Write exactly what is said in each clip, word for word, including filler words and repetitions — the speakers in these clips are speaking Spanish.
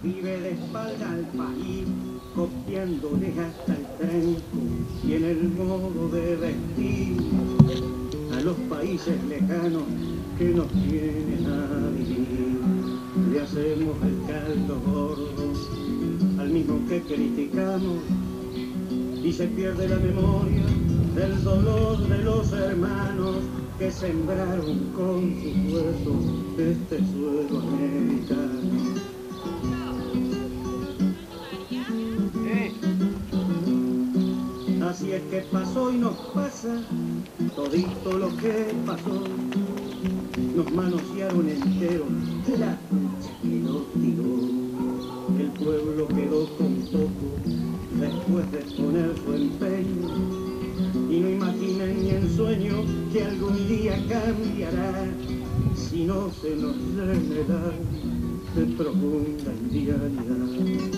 vive de espalda al país, copiándole hasta el tren y en el modo de vestir a los países lejanos que nos tienen a vivir. Le hacemos el caldo gordo al mismo que criticamos y se pierde la memoria del dolor de los hermanos que sembraron con sus huesos este suelo americano. Así es que pasó y nos pasa todito lo que pasó. Nos manosearon enteros de la lucha que nos tiró. El pueblo quedó con poco después de poner su empeño. Y no imaginen ni en sueño que algún día cambiará si no se nos llena de profunda indignidad.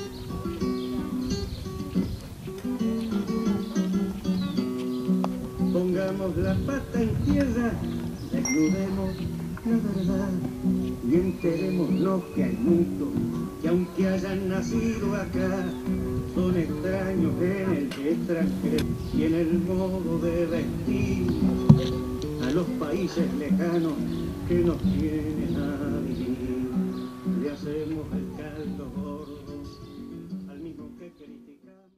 Pongamos la pata en tierra, desnudemos la verdad y enterémonos que hay muchos que aunque hayan nacido acá son extraños en el extranjero y en el modo de vestir a los países lejanos que nos tienen a vivir. Le hacemos el caldo gordo al mismo que criticamos.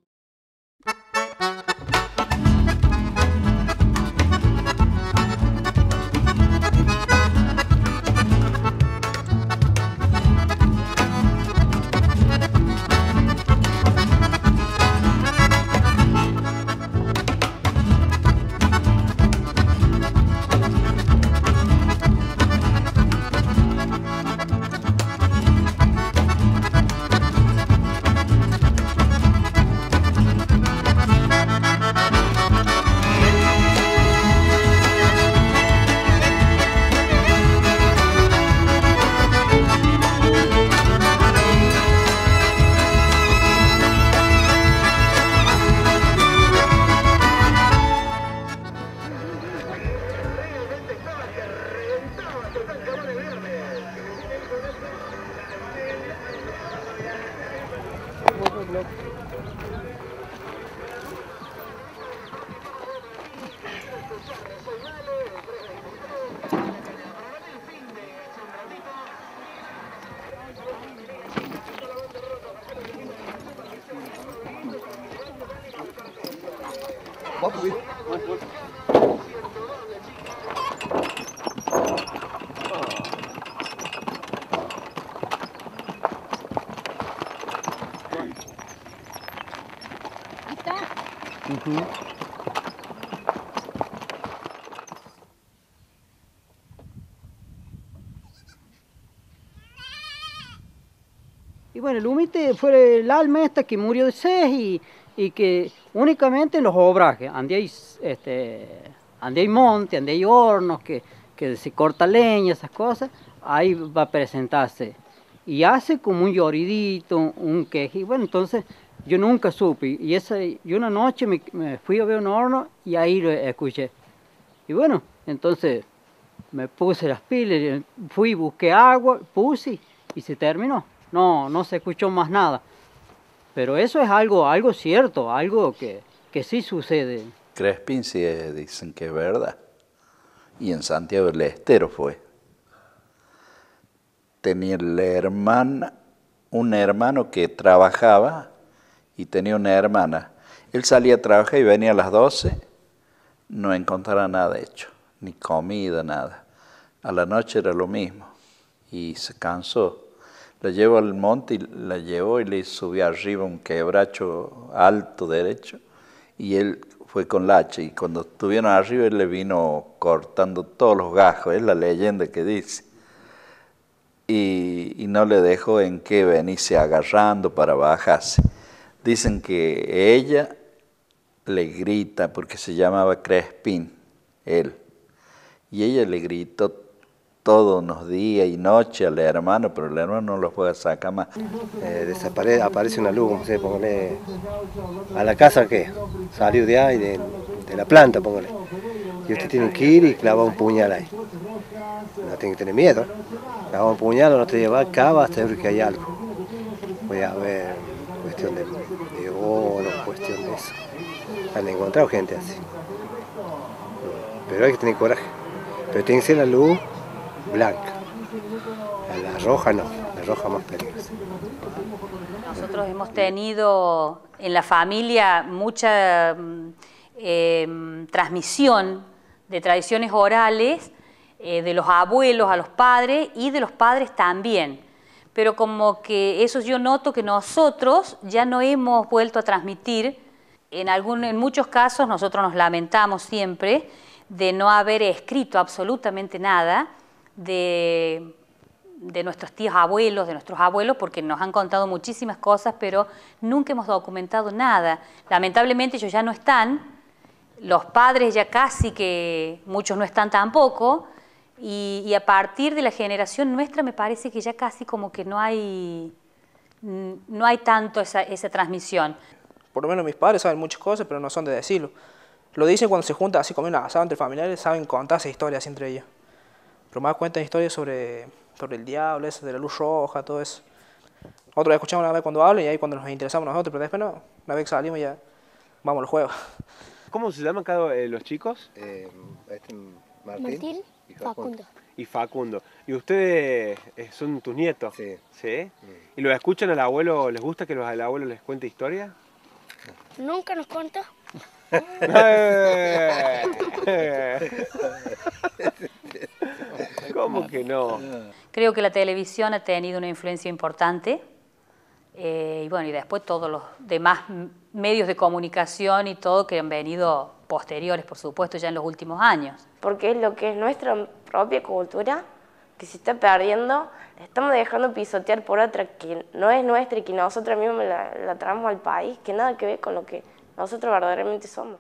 Uh-huh. Y bueno, el humite fue el alma esta que murió de sed y, y que únicamente en los obrajes, donde hay, este, donde hay monte, donde hay hornos, que, que se corta leña, esas cosas, ahí va a presentarse. Y hace como un lloridito, un queje. Bueno, entonces yo nunca supe. Y, esa, y una noche me, me fui a ver un horno y ahí lo escuché. Y bueno, entonces me puse las pilas, fui, busqué agua, puse y se terminó. No, no se escuchó más nada. Pero eso es algo, algo cierto, algo que, que sí sucede. Crespín sí dicen que es verdad. Y en Santiago del Estero fue. Tenía la hermana, un hermano que trabajaba y tenía una hermana. Él salía a trabajar y venía a las doce, no encontraba nada hecho, ni comida, nada. A la noche era lo mismo y se cansó. La llevó al monte y la llevó y le subió arriba un quebracho alto derecho y él fue con la hacha y cuando estuvieron arriba él le vino cortando todos los gajos, es la leyenda que dice. Y, y no le dejó en qué venirse agarrando para bajarse. Dicen que ella le grita, porque se llamaba Crespín, él, y ella le gritó todos los días y noches al hermano, pero el hermano no lo puede sacar más. Eh, desaparece, aparece una luz, no sé, póngale, a la casa que salió de ahí, de, de la planta, póngale. Y usted tiene que ir y clavar un puñal ahí. No tiene que tener miedo. Clava un puñal, no te lleva, cava hasta ver que hay algo. puede haber cuestión de, de oro, cuestión de eso. Han encontrado gente así. Pero hay que tener coraje. Pero tiene que ser la luz blanca. La roja no, la roja más peligrosa. Nosotros hemos tenido en la familia mucha eh, transmisión de tradiciones orales eh, de los abuelos a los padres y de los padres también. Pero como que eso yo noto que nosotros ya no hemos vuelto a transmitir. En, algún, en muchos casos nosotros nos lamentamos siempre de no haber escrito absolutamente nada de, de nuestros tíos abuelos, de nuestros abuelos, porque nos han contado muchísimas cosas, pero nunca hemos documentado nada. Lamentablemente ellos ya no están, los padres ya casi que muchos no están tampoco, y, y a partir de la generación nuestra me parece que ya casi como que no hay, no hay tanto esa, esa transmisión. Por lo menos mis padres saben muchas cosas, pero no son de decirlo. Lo dicen cuando se juntan así comiendo asado entre familiares, saben contarse historias entre ellos. Pero más cuentan historias sobre, sobre el diablo, eso de la luz roja, todo eso. Nosotros escuchamos una vez cuando hablan y ahí cuando nos interesamos nosotros, pero después no, una vez que salimos ya vamos al juego. ¿Cómo se llaman cada eh, los chicos? Eh, este Martín, Martín y Facundo. Facundo. Y Facundo. ¿Y ustedes eh, son tus nietos? Sí. ¿Sí? Mm. ¿Y los escuchan al abuelo? ¿Les gusta que los, al abuelo les cuente historias? Nunca nos contó. ¿Cómo que no? Creo que la televisión ha tenido una influencia importante eh, y bueno, y después todos los demás medios de comunicación y todo que han venido posteriores, por supuesto, ya en los últimos años. Porque es lo que es nuestra propia cultura, que se está perdiendo, la estamos dejando pisotear por otra que no es nuestra y que nosotros mismos la, la traemos al país, que nada que ver con lo que nosotros verdaderamente somos.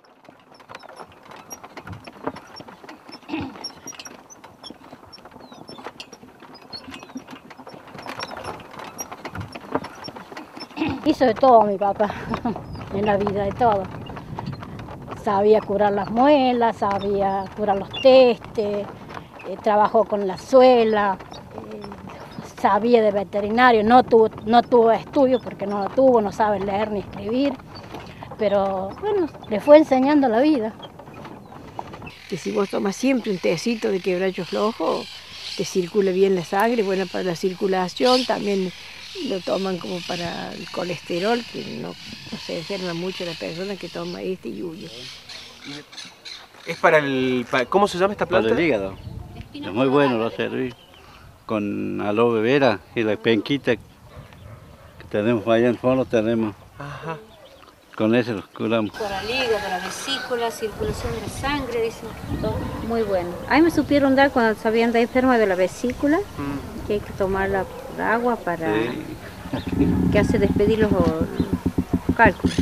Hizo de todo mi papá, en la vida, de todo. Sabía curar las muelas, sabía curar los testes, eh, trabajó con la suela, eh, sabía de veterinario, no tuvo, no tuvo estudios porque no lo tuvo, no sabe leer ni escribir, pero bueno, le fue enseñando la vida. Que si vos tomas siempre un tecito de quebracho flojo, te circula bien la sangre, buena para la circulación, también lo toman como para el colesterol, que no, no se enferma mucho la persona que toma este y huye. Es para el... Para, ¿cómo se llama esta planta? Para el hígado. Es muy bueno, lo serví con aloe vera y la penquita que tenemos allá en el fondo, tenemos. Ajá. Con eso los curamos. Para el hígado, para la vesícula, circulación de la sangre, dicen todo. Muy bueno. A mí me supieron dar cuando sabían de enferma de la vesícula, mm. que hay que tomarla por agua para sí. que hace despedir los cálculos.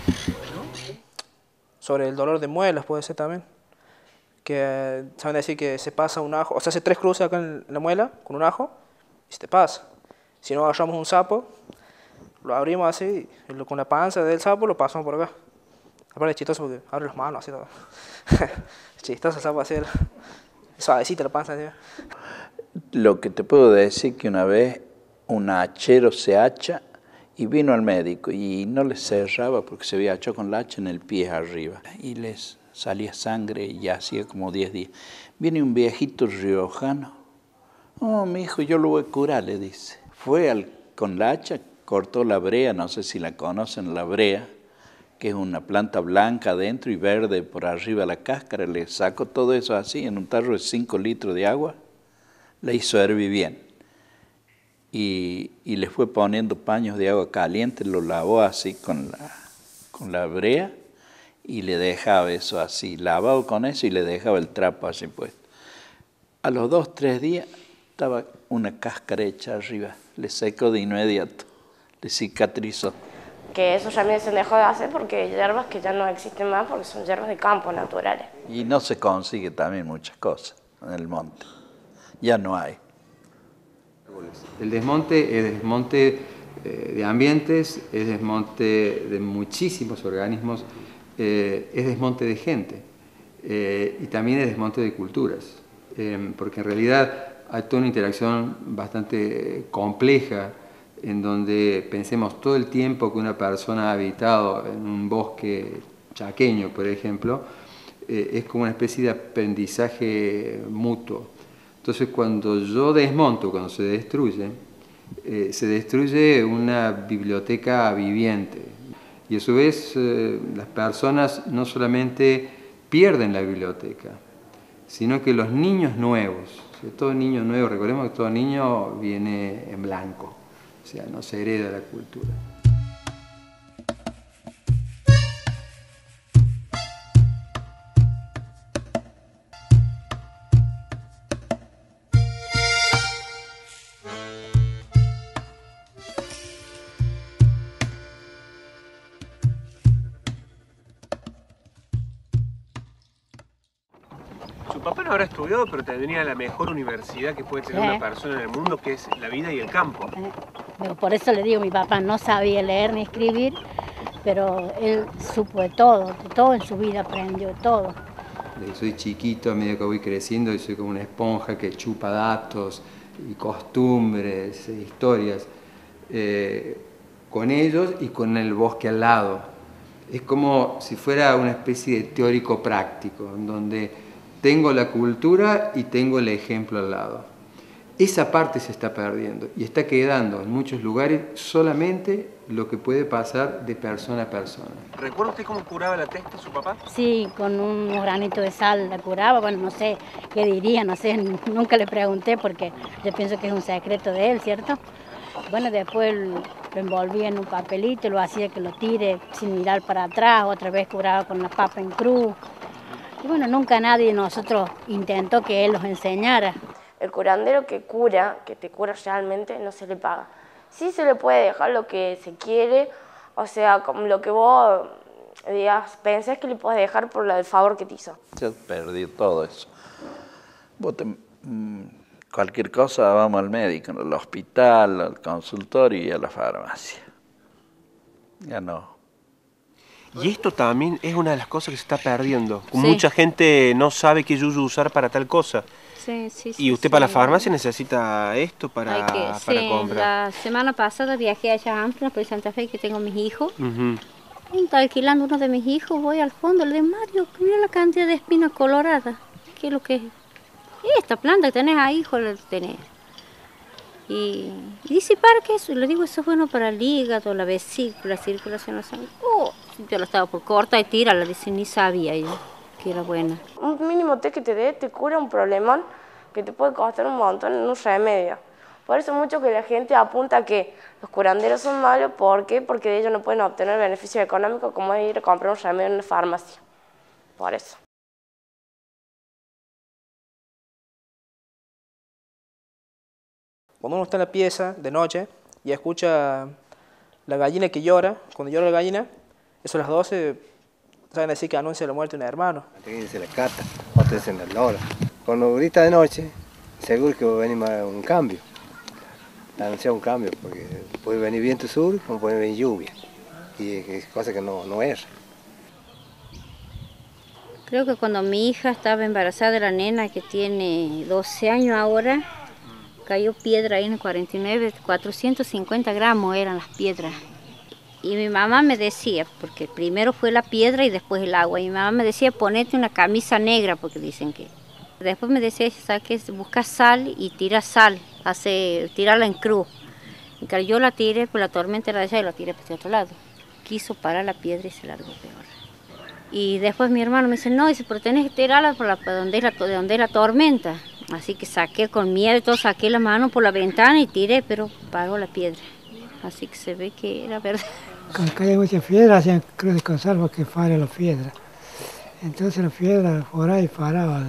Sobre el dolor de muelas puede ser también. Que saben decir que se pasa un ajo, o sea, hace tres cruces acá en la muela con un ajo y se te pasa. Si no agarramos un sapo, lo abrimos así, y lo, con la panza del sapo lo pasamos por acá. Aparte es chistoso porque abre las manos así todo. Es chistoso el sapo así, suavecita la panza así. Lo que te puedo decir que una vez un hachero se hacha y vino al médico y no le cerraba porque se había hachado con la hacha en el pie arriba. Y les salía sangre y ya hacía como diez días. Viene un viejito riojano. Oh, mi hijo, yo lo voy a curar, le dice. Fue al, con la hacha, cortó la brea, no sé si la conocen, la brea, que es una planta blanca adentro y verde por arriba la cáscara. Le sacó todo eso así en un tarro de cinco litros de agua, le hizo hervir bien. Y, y le fue poniendo paños de agua caliente, lo lavó así con la, con la brea y le dejaba eso así, lavado con eso y le dejaba el trapo así puesto. A los dos, tres días estaba una cáscara hecha arriba, le secó de inmediato, le cicatrizó. Que eso también se dejó de hacer porque hay hierbas que ya no existen más porque son hierbas de campo naturales. Y no se consigue también muchas cosas en el monte, ya no hay. El desmonte es desmonte eh, de ambientes, es desmonte de muchísimos organismos, eh, es desmonte de gente eh, y también es desmonte de culturas, eh, porque en realidad hay toda una interacción bastante compleja en donde pensemos todo el tiempo que una persona ha habitado en un bosque chaqueño, por ejemplo, eh, es como una especie de aprendizaje mutuo. Entonces, cuando yo desmonto, cuando se destruye, eh, se destruye una biblioteca viviente. Y a su vez, eh, las personas no solamente pierden la biblioteca, sino que los niños nuevos, o sea, todo niño nuevo, recordemos que todo niño viene en blanco, o sea, no se hereda la cultura. Su papá no habrá estudiado, pero tendría la mejor universidad que puede tener Sí. una persona en el mundo, que es la vida y el campo. Pero por eso le digo, mi papá no sabía leer ni escribir, pero él supo de todo, de todo en su vida aprendió, de todo. Desde que soy chiquito, a medida que voy creciendo, y soy como una esponja que chupa datos y costumbres e historias eh, con ellos y con el bosque al lado. Es como si fuera una especie de teórico práctico, en donde tengo la cultura y tengo el ejemplo al lado. Esa parte se está perdiendo y está quedando en muchos lugares solamente lo que puede pasar de persona a persona. ¿Recuerda usted cómo curaba la testa su papá? Sí, con unos granitos de sal la curaba, bueno, no sé qué diría, no sé, nunca le pregunté porque yo pienso que es un secreto de él, ¿cierto? Bueno, después lo envolvía en un papelito, lo hacía que lo tire sin mirar para atrás, otra vez curaba con la papa en cruz. Y bueno, nunca nadie de nosotros intentó que él los enseñara. El curandero que cura, que te cura realmente, no se le paga. Sí se le puede dejar lo que se quiere, o sea, como lo que vos digas, pensás que le puedes dejar por el favor que te hizo. Se perdió todo eso. Vos te- mm, cualquier cosa vamos al médico, al hospital, al consultorio y a la farmacia. Ya no. Y esto también es una de las cosas que se está perdiendo. Sí. Mucha gente no sabe qué yuyu usar para tal cosa. Sí, sí, sí. Y usted sí. para la farmacia necesita esto para, Hay que, para sí, comprar. la semana pasada viajé allá a Ampla, por Santa Fe, que tengo mis hijos. Ujú. Y está alquilando uno de mis hijos, voy al fondo, le digo, Mario, mira la cantidad de espinas coloradas. ¿Qué es lo que es? Esta planta que tenés ahí, hijo, la tenés. Y, y dice, ¿para qué eso? Y le digo, eso es bueno para el hígado, la vesícula, la circulación de la sangre. Oh, yo la estaba por corta y tira, la dice, ni sabía yo que era buena. Un mínimo té que te dé te cura un problemón que te puede costar un montón en un remedio. Por eso mucho que la gente apunta a que los curanderos son malos. ¿Por qué? Porque de ellos no pueden obtener beneficio económico como es ir a comprar un remedio en una farmacia. Por eso. Cuando uno está en la pieza de noche y escucha la gallina que llora, cuando llora la gallina, eso a las doce, saben decir que anuncia la muerte de un hermano. Aquí dice la cata, otros dicen la lora. Cuando grita de noche, seguro que va a venir más un cambio. Anuncia un cambio, porque puede venir viento sur como puede venir lluvia. Y es cosa que no, no es. Creo que cuando mi hija estaba embarazada de la nena, que tiene doce años ahora, cayó piedra ahí en el cuarenta y nueve, cuatrocientos cincuenta gramos eran las piedras. Y mi mamá me decía, porque primero fue la piedra y después el agua, y mi mamá me decía, ponete una camisa negra, porque dicen que... Después me decía, ¿sabes qué? Busca sal y tira sal, hace, tirarla en cruz. Y claro, yo la tiré, pues la tormenta era de allá y la tiré para otro lado. Quiso parar la piedra y se largó peor. Y después mi hermano me dice, no, dice, pero tenés que tirarla por la, por donde es la, de donde es la tormenta. Así que saqué con miedo y todo, saqué la mano por la ventana y tiré, pero paró la piedra. Así que se ve que era verdad. Cuando cae mucha piedra, hacían cruces con sal porque para la piedra. Entonces la piedra por ahí paraba.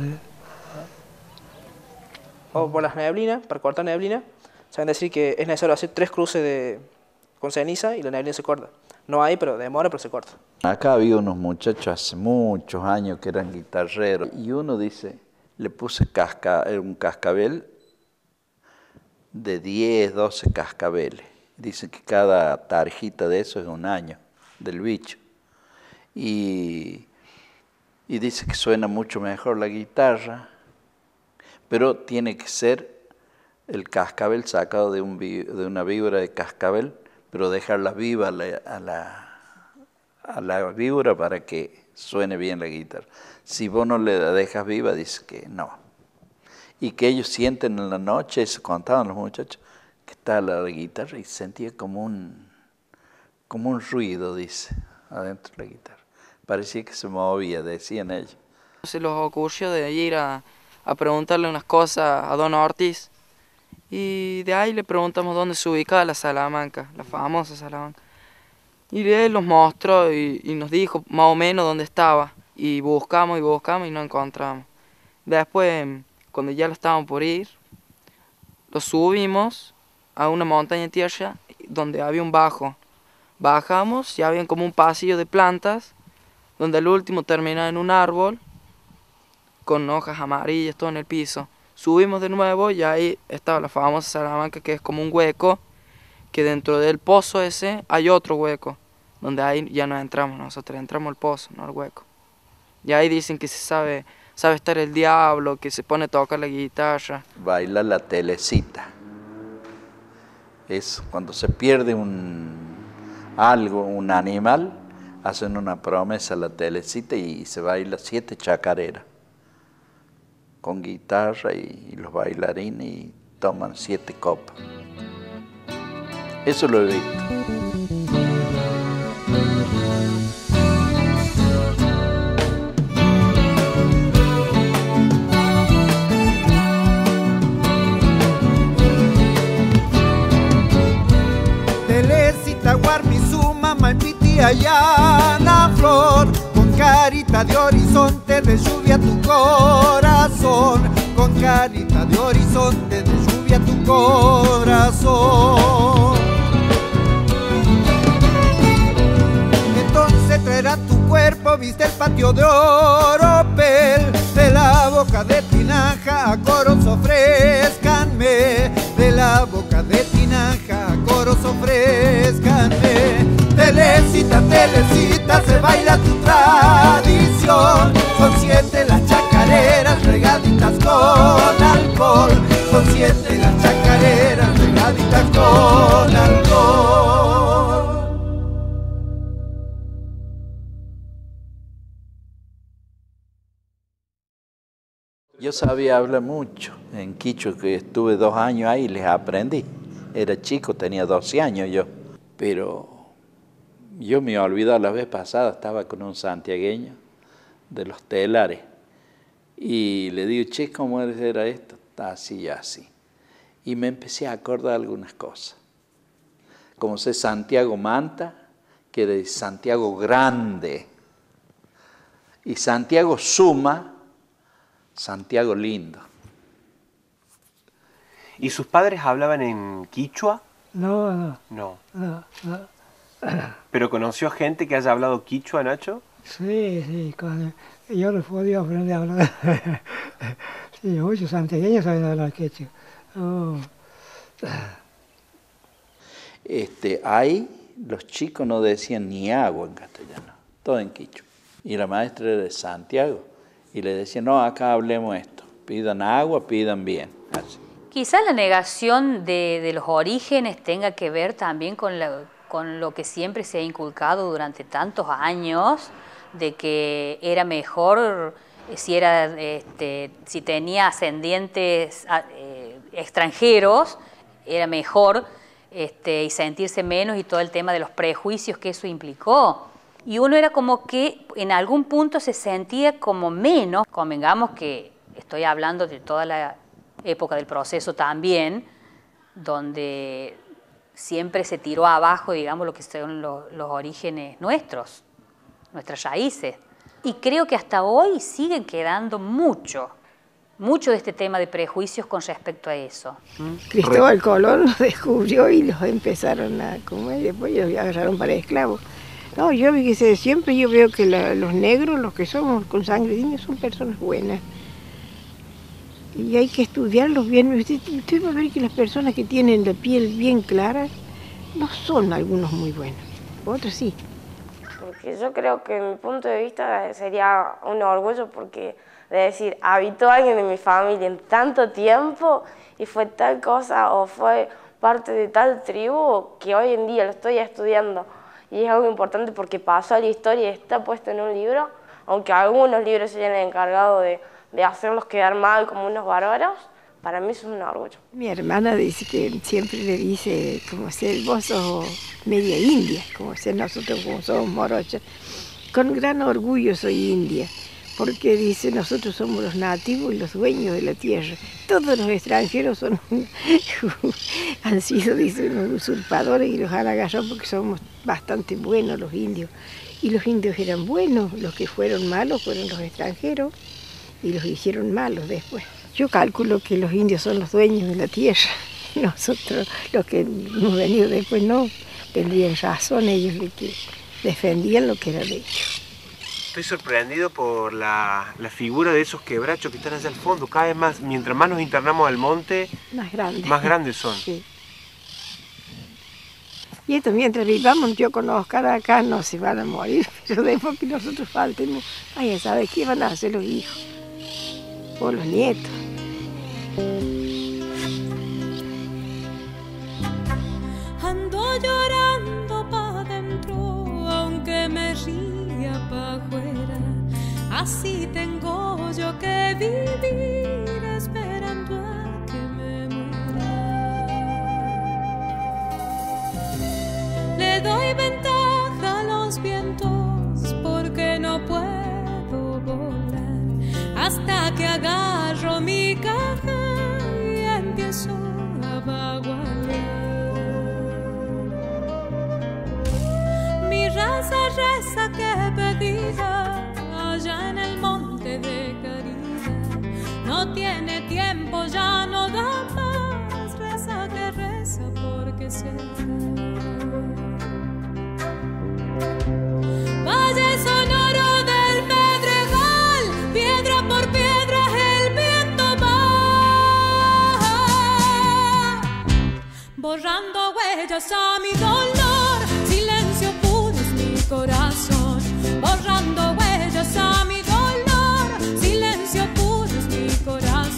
O por las neblinas, para cortar neblina, saben decir que es necesario hacer tres cruces de, con ceniza y la neblina se corta. No hay, pero demora, pero se corta. Acá había unos muchachos hace muchos años que eran guitarreros y uno dice, le puse casca, un cascabel de diez, doce cascabeles. Dice que cada tarjita de eso es un año del bicho. Y, y dice que suena mucho mejor la guitarra, pero tiene que ser el cascabel sacado de, un, de una víbora de cascabel, pero dejarla viva a la, a, la, a la víbora para que suene bien la guitarra. Si vos no le dejas viva, dice que no. Y que ellos sienten en la noche, eso contaban los muchachos, que está la guitarra y sentía como un, como un ruido, dice, adentro de la guitarra. Parecía que se movía, decían ellos. Se les ocurrió de ir a, a preguntarle unas cosas a Don Ortiz. Y de ahí le preguntamos dónde se ubicaba la Salamanca, la famosa Salamanca. Y él nos mostró y, y nos dijo más o menos dónde estaba. Y buscamos y buscamos y no encontramos. Después, cuando ya lo estábamos por ir, lo subimos a una montaña de tierra donde había un bajo. Bajamos y había como un pasillo de plantas, donde el último terminaba en un árbol, con hojas amarillas, todo en el piso. Subimos de nuevo y ahí estaba la famosa Salamanca, que es como un hueco, que dentro del pozo ese hay otro hueco, donde ahí ya no entramos nosotros, entramos al pozo, no al hueco. Y ahí dicen que se sabe, sabe estar el diablo, que se pone a tocar la guitarra. Baila la telecita. Es cuando se pierde un, algo, un animal, hacen una promesa a la telecita y se baila siete chacareras. Con guitarra y, y los bailarines y toman siete copas. Eso lo he visto. Telecita Guarmizuma, Malpiti, Ayana, Flor, con carita de horizonte de lluvia tu corazón, con carita de horizonte de lluvia tu corazón. Entonces traerá tu cuerpo, viste el patio de oropel, de la boca de Tinaja a coros ofrezcanme, de la boca de Tinaja a coros ofrezcanme. Telecita, telecita, se baila tu tradición, son siete las chacareras regaditas con alcohol, son siete las chacareras regaditas con alcohol. Yo sabía hablar mucho en quichua, que estuve dos años ahí y les aprendí. Era chico, tenía doce años yo, pero yo me olvidé la vez pasada, estaba con un santiagueño de los telares y le digo, che, ¿cómo era esto? Así y así. Y me empecé a acordar algunas cosas. Como sé Santiago Manta, que era Santiago Grande, y Santiago Suma, Santiago Lindo. ¿Y sus padres hablaban en quichua? No, no. No. No, no. ¿Pero conoció gente que haya hablado quichua, Nacho? Sí, sí, con, yo no podía aprender a hablar. Sí, muchos santiagueños saben hablar quechua. Oh. Este, ahí los chicos no decían ni agua en castellano, todo en quichua. Y la maestra era de Santiago y le decía, no, acá hablemos esto, pidan agua, pidan bien. Así. Quizás la negación de, de los orígenes tenga que ver también con, la, con lo que siempre se ha inculcado durante tantos años, de que era mejor si, era, este, si tenía ascendientes eh, extranjeros, era mejor este, y sentirse menos, y todo el tema de los prejuicios que eso implicó. Y uno era como que en algún punto se sentía como menos. Convengamos que estoy hablando de toda la época del proceso también, donde siempre se tiró abajo, digamos, lo que son los, los orígenes nuestros, nuestras raíces. Y creo que hasta hoy siguen quedando mucho, mucho de este tema de prejuicios con respecto a eso. Cristóbal Colón los descubrió y los empezaron a comer, y después los agarraron para esclavos. No, yo vi que siempre yo veo que la, los negros, los que somos con sangre de niños, son personas buenas. Y hay que estudiarlos bien. Usted, usted va a ver que las personas que tienen la piel bien clara no son algunos muy buenos, otros sí. Porque yo creo que mi punto de vista sería un orgullo, porque de decir, habitó alguien de mi familia en tanto tiempo y fue tal cosa o fue parte de tal tribu que hoy en día lo estoy estudiando y es algo importante porque pasó a la historia y está puesto en un libro, aunque algunos libros se hayan encargado de, de hacerlos quedar mal como unos bárbaros, para mí eso es un orgullo. Mi hermana dice que siempre le dice, como si vos sos media india, como si nosotros como somos morochas. Con gran orgullo soy india, porque dice, nosotros somos los nativos y los dueños de la tierra. Todos los extranjeros son, han sido, dice, unos usurpadores y los han agarrado porque somos bastante buenos los indios. Y los indios eran buenos, los que fueron malos fueron los extranjeros y los hicieron malos después. Yo calculo que los indios son los dueños de la tierra. Nosotros, los que hemos venido después, no tendrían razón ellos de que defendían lo que era de ellos. Estoy sorprendido por la, la figura de esos quebrachos que están allá al fondo. Cada vez más, mientras más nos internamos al monte, más grandes, más grandes son. Sí. Y esto, mientras vivamos, yo con Oscar acá no se van a morir, pero después que nosotros faltemos, ay, ¿sabes qué van a hacer los hijos? O los nietos. Ando llorando pa' dentro, aunque me ría pa' afuera. Así tengo yo que vivir esperando a que me muera. Le doy ventaja a los vientos porque no puedo volar hasta que agarro mi caja y empiezo a vagualear. Mi raza reza que pedida allá en el monte de Caridad. No tiene tiempo, ya no da más. Reza que reza porque se Valle sonoro del Pedregal, piedra por piedra el viento va, borrando huellas a mi dolor, silencio puro es mi corazón, borrando huellas a mi dolor, silencio puro es mi corazón.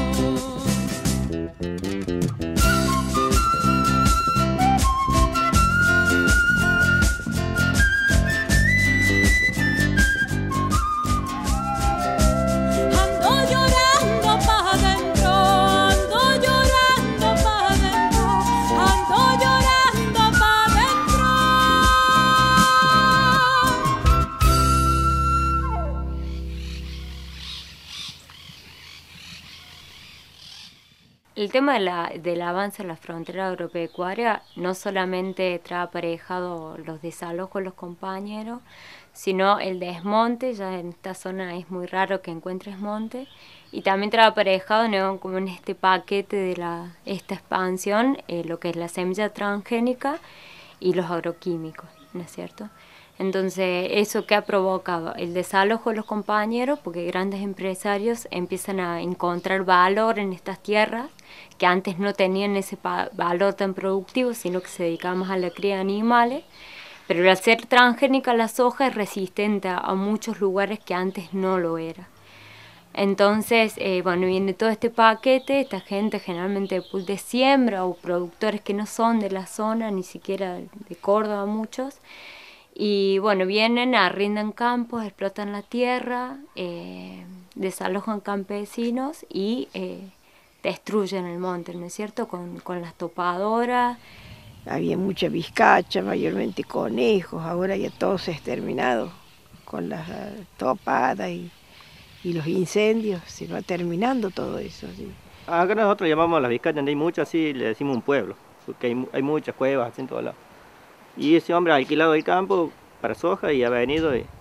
El tema de la, del avance en la frontera agropecuaria no solamente trae aparejado los desalojos con los compañeros, sino el desmonte. Ya en esta zona es muy raro que encuentres monte, y también trae aparejado, ¿no?, como en este paquete de la, esta expansión, eh, lo que es la semilla transgénica y los agroquímicos, ¿no es cierto? Entonces, ¿eso qué ha provocado? El desalojo de los compañeros, porque grandes empresarios empiezan a encontrar valor en estas tierras que antes no tenían ese valor tan productivo, sino que se dedicaban más a la cría de animales. Pero al ser transgénica la soja es resistente a, a muchos lugares que antes no lo era. Entonces, eh, bueno, viene todo este paquete, esta gente generalmente de pool de siembra o productores que no son de la zona, ni siquiera de Córdoba muchos. Y bueno, vienen, arrendan campos, explotan la tierra, eh, desalojan campesinos y eh, destruyen el monte, ¿no es cierto?, con, con las topadoras. Había mucha vizcacha, mayormente conejos, ahora ya todo se ha exterminado con las topadas y, y los incendios, se va terminando todo eso. ¿Sí? Acá nosotros llamamos a las vizcachas, donde hay muchas, así le decimos un pueblo, porque hay, hay muchas cuevas así en todos lados. Y ese hombre ha alquilado el campo para soja y ha venido y,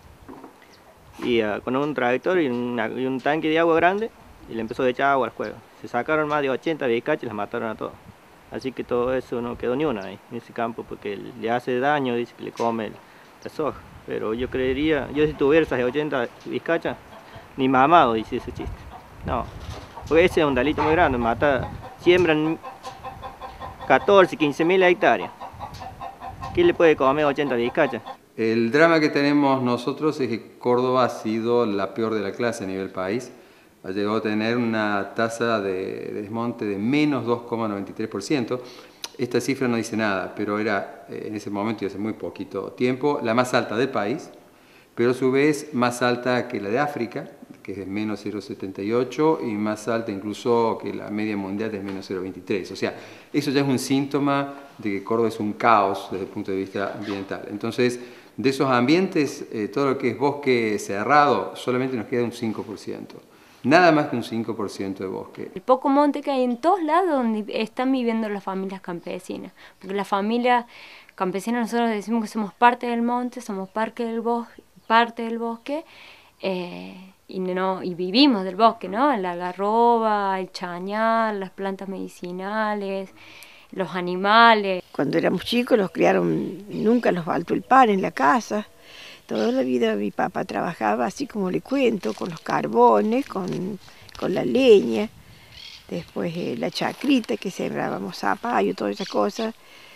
y uh, con un tractor y, una, y un tanque de agua grande y le empezó a echar agua al juego. Se sacaron más de ochenta vizcachas y las mataron a todas. Así que todo eso no quedó ni una ahí, en ese campo, porque le hace daño, dice que le come la soja. Pero yo creería, yo si tuviera esas ochenta vizcachas, ni mamado dice ese chiste. No, porque ese es un delito muy grande, mata, siembran catorce, quince mil hectáreas. ¿Quién le puede comer ochenta vizcachas? El drama que tenemos nosotros es que Córdoba ha sido la peor de la clase a nivel país. llegó a tener una tasa de desmonte de menos dos coma noventa y tres por ciento. Esta cifra no dice nada, pero era en ese momento y hace muy poquito tiempo la más alta del país, pero a su vez más alta que la de África, que es de menos cero coma setenta y ocho, y más alta incluso que la media mundial de menos cero coma veintitrés. O sea, eso ya es un síntoma de que Córdoba es un caos desde el punto de vista ambiental. Entonces, de esos ambientes, eh, todo lo que es bosque cerrado, solamente nos queda un cinco por ciento. Nada más que un cinco por ciento de bosque. El poco monte que hay en todos lados donde están viviendo las familias campesinas. Porque las familias campesinas, nosotros decimos que somos parte del monte, somos parte del bosque, parte del bosque eh, y, no, y vivimos del bosque, ¿no? La algarroba, el chañar, las plantas medicinales, los animales. Cuando éramos chicos los criaron, nunca nos faltó el pan en la casa. Toda la vida mi papá trabajaba, así como le cuento, con los carbones, con, con la leña, después eh, la chacrita que sembrábamos zapallo, todas esas cosas.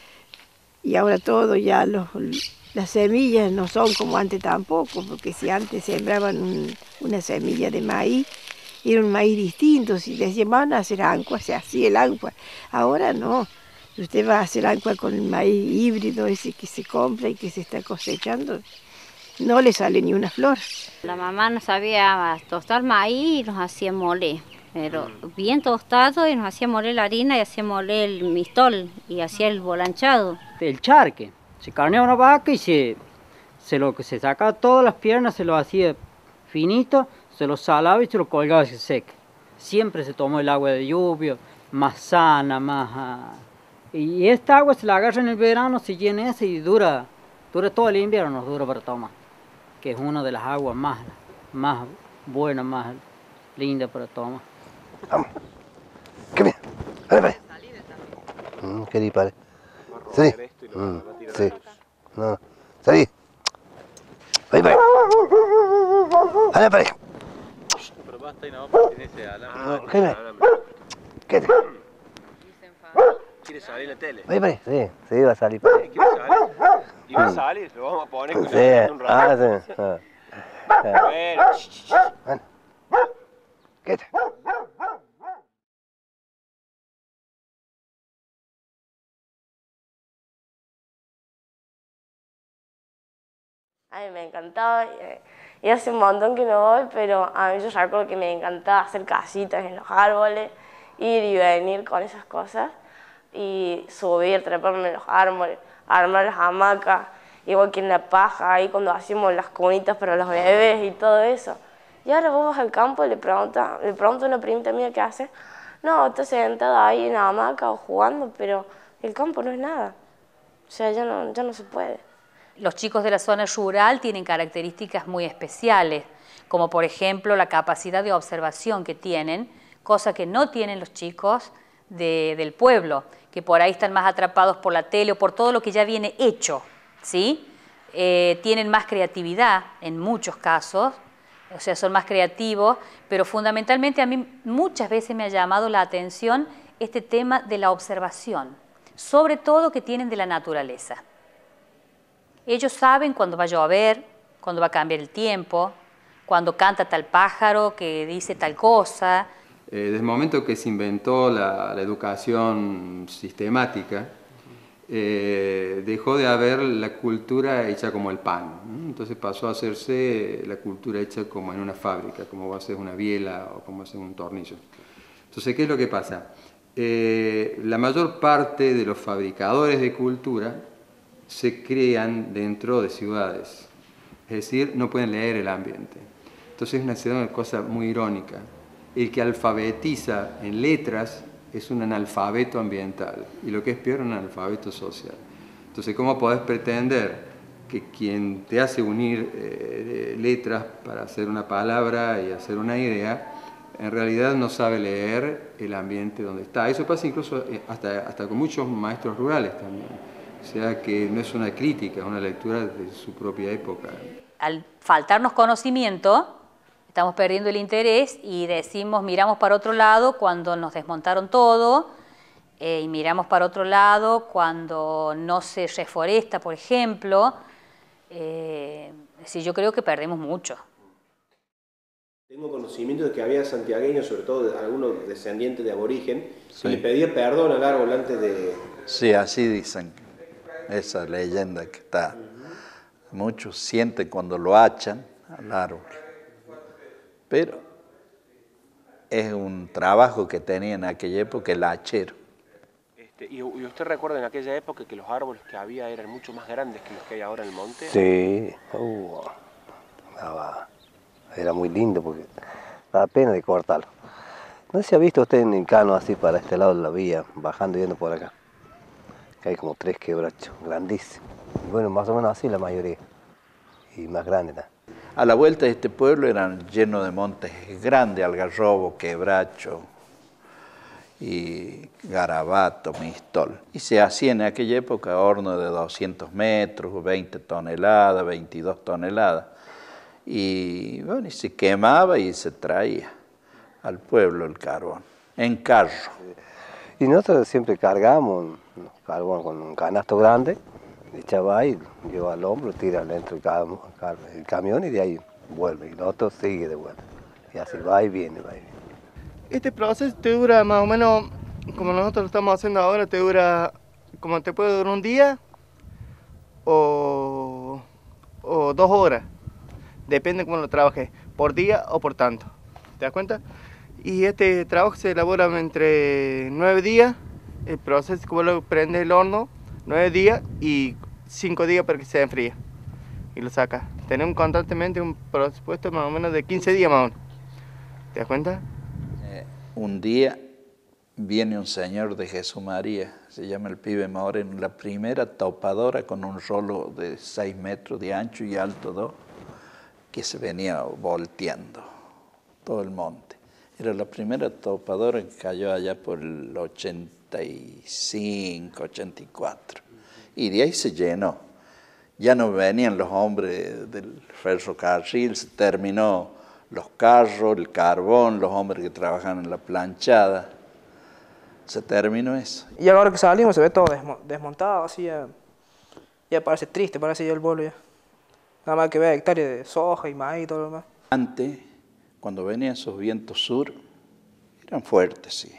Y ahora todo ya, los, las semillas no son como antes tampoco, porque si antes sembraban un, una semilla de maíz, era un maíz distinto. Si decían, van a hacer ancua, se hacía el ancua. Ahora no. Usted va a hacer ancua con el maíz híbrido ese que se compra y que se está cosechando. No le sale ni una flor. La mamá nos sabía tostar maíz y nos hacía moler, pero bien tostado, y nos hacía moler la harina y hacía moler el mistol y hacía el volanchado. El charque, se carneaba una vaca y se, se lo que se sacaba todas las piernas, se lo hacía finito, se lo salaba y se lo colgaba y se seca. Siempre se tomó el agua de lluvia, más sana, más... Uh, y esta agua se la agarra en el verano, se llena esa y dura, dura todo el invierno, nos dura para tomar. Que es una de las aguas más, más buenas, más lindas para tomar. Vamos. ¿Qué bien? Vale, vale. Mm, qué dispare. Salí. Mm, sí. No. Salí. Vale, vale. Vale, vale. Pero basta y no, porque tiene ese alambre. ¿Qué bien? ¿Qué te? ¿Quiere salir la tele? Vale, vale. Sí, sí, va a salir. ¿Quiere salir? ¿Y va a salir? Lo vamos a poner con sí. un rato. Ah, sí. Ah. Bueno. Bueno. ¿Qué te? A mí me encantaba, y hace un montón que no voy, pero a mí yo recuerdo que me encantaba hacer casitas en los árboles, ir y venir con esas cosas, y subir, treparme en los árboles, armar las hamacas, igual que en la paja, ahí cuando hacíamos las cunitas para los bebés y todo eso. Y ahora vos vas al campo y le preguntas, le pregunto a una primita mía qué hace. No, está sentada ahí en la hamaca o jugando, pero el campo no es nada. O sea, ya no, ya no se puede. Los chicos de la zona rural tienen características muy especiales, como por ejemplo la capacidad de observación que tienen, cosa que no tienen los chicos de, del pueblo, que por ahí están más atrapados por la tele o por todo lo que ya viene hecho, ¿sí? Eh, tienen más creatividad en muchos casos, o sea, son más creativos, pero fundamentalmente a mí muchas veces me ha llamado la atención este tema de la observación, sobre todo que tienen de la naturaleza. Ellos saben cuándo va a llover, cuándo va a cambiar el tiempo, cuando canta tal pájaro que dice tal cosa. Eh, desde el momento que se inventó la, la educación sistemática, eh, dejó de haber la cultura hecha como el pan, ¿no? Entonces pasó a hacerse la cultura hecha como en una fábrica, como va a ser una biela o como va a ser un tornillo. Entonces, ¿qué es lo que pasa? Eh, la mayor parte de los fabricadores de cultura se crean dentro de ciudades, es decir, no pueden leer el ambiente. Entonces es una, una cosa muy irónica. El que alfabetiza en letras es un analfabeto ambiental y lo que es peor, un analfabeto social. Entonces, ¿cómo podés pretender que quien te hace unir eh, letras para hacer una palabra y hacer una idea, en realidad no sabe leer el ambiente donde está? Eso pasa incluso hasta, hasta con muchos maestros rurales también. O sea que no es una crítica, es una lectura de su propia época. Al faltarnos conocimiento, estamos perdiendo el interés y decimos, miramos para otro lado cuando nos desmontaron todo, eh, y miramos para otro lado cuando no se reforesta, por ejemplo. Eh, sí, yo creo que perdemos mucho. Tengo conocimiento de que había santiagueños, sobre todo de algunos descendientes de aborigen, Sí. que le pedía perdón al árbol antes de... Sí, así dicen, esa leyenda que está. Muchos sienten cuando lo hachan al árbol. Pero es un trabajo que tenía en aquella época el hachero. Este, ¿Y y usted recuerda en aquella época que los árboles que había eran mucho más grandes que los que hay ahora en el monte? Sí, uh, daba- era muy lindo porque daba pena de cortarlo. No sé si ha visto usted en el cano así para este lado de la vía, bajando y yendo por acá. Que hay como tres quebrachos, grandísimos. Y bueno, más o menos así la mayoría. Y más grandes también. A la vuelta de este pueblo eran llenos de montes grandes, algarrobo, quebracho y garabato, mistol. Y se hacía en aquella época horno de doscientos metros, veinte toneladas, veintidós toneladas. Y bueno, y se quemaba y se traía al pueblo el carbón, en carro. Y nosotros siempre cargamos un carbón con un canasto grande, echaba ahí, lleva al hombro, tira dentro del cam cam el camión y de ahí vuelve. Y el otro sigue de vuelta. Y así va y viene, va y viene. Este proceso te dura más o menos, como nosotros lo estamos haciendo ahora, te dura, como te puede durar un día o, o dos horas. Depende cómo lo trabajes, por día o por tanto. ¿Te das cuenta? Y este trabajo se elabora entre nueve días, el proceso como lo prende el horno, nueve días y cinco días para que se enfríe. Y lo saca. Tenemos constantemente un presupuesto más o menos de quince días más o menos. ¿Te das cuenta? Eh, un día viene un señor de Jesús María, se llama el pibe Moreno, la primera topadora con un rolo de seis metros de ancho y alto dos, que se venía volteando todo el monte. Era la primera topadora que cayó allá por el ochenta y cinco, ochenta y cuatro. Y de ahí se llenó. Ya no venían los hombres del ferrocarril, se terminó los carros, el carbón, los hombres que trabajan en la planchada. Se terminó eso. Y ahora que salimos se ve todo desmo desmontado, así ya, ya parece triste, parece ya el pueblo ya. Nada más que ver hectáreas de soja y maíz y todo lo demás. Antes, cuando venían esos vientos sur, eran fuertes, sí.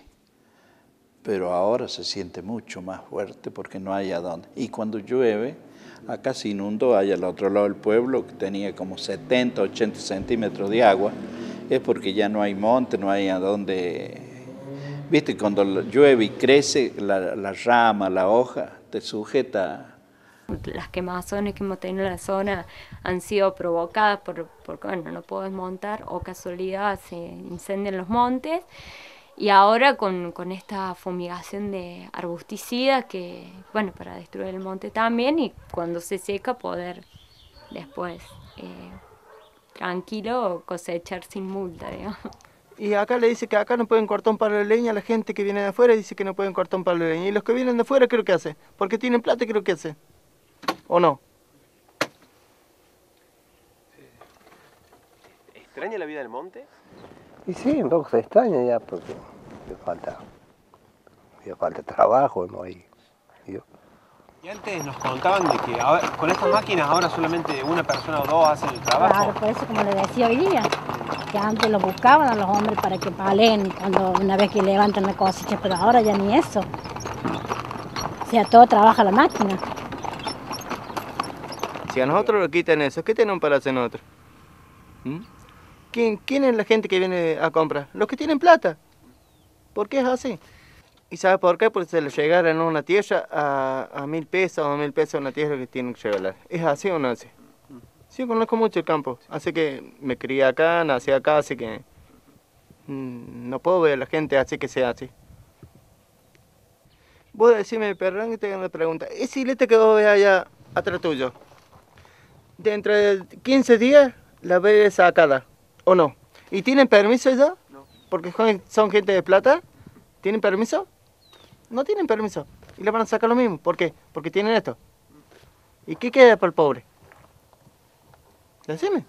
Pero ahora se siente mucho más fuerte porque no hay a dónde. Y cuando llueve, acá se inundó, allá al otro lado del pueblo, que tenía como setenta, ochenta centímetros de agua, es porque ya no hay monte, no hay a dónde. Viste, cuando llueve y crece, la, la rama, la hoja, te sujeta. Las quemazones que hemos tenido en la zona han sido provocadas por, porque bueno, no puedo desmontar o casualidad se incendian los montes. Y ahora con, con esta fumigación de arbusticidas que, bueno, para destruir el monte también y cuando se seca poder después eh, tranquilo cosechar sin multa, digamos. Y acá le dice que acá no pueden cortar un palo de leña, la gente que viene de afuera dice que no pueden cortar un palo de leña. Y los que vienen de afuera, ¿qué es lo que hacen? Porque tienen plata, ¿qué es lo que hacen? ¿O no? ¿Extraña la vida del monte? Y sí, un poco se extraña ya porque le falta, le falta trabajo, no hay. Yo. Y antes nos contaban de que ahora, con estas máquinas ahora solamente una persona o dos hacen el trabajo. Claro, por eso como le decía hoy día, que antes los buscaban a los hombres para que palen cuando una vez que levantan la cosecha, pero ahora ya ni eso. O sea, todo trabaja la máquina. Si a nosotros lo quitan eso, ¿qué tenemos para hacer nosotros? ¿Mm? ¿Quién, ¿Quién es la gente que viene a comprar? Los que tienen plata. ¿Por qué es así? ¿Y sabe por qué? Porque se le llegaron una tierra a, a mil pesos o dos mil pesos una tierra que tienen que regalar. ¿Es así o no así? Sí, conozco mucho el campo. Así que me crié acá, nací acá, así que mmm, no puedo ver a la gente así que sea así. Vos decime, perdón que te haga una pregunta. ¿Esa isleta que vos ves allá atrás tuyo, dentro de quince días la ves sacada o no? ¿Y tienen permiso ya? No. ¿Porque son gente de plata? ¿Tienen permiso? No tienen permiso. Y le van a sacar lo mismo. ¿Por qué? Porque tienen esto. ¿Y qué queda para el pobre? Decime.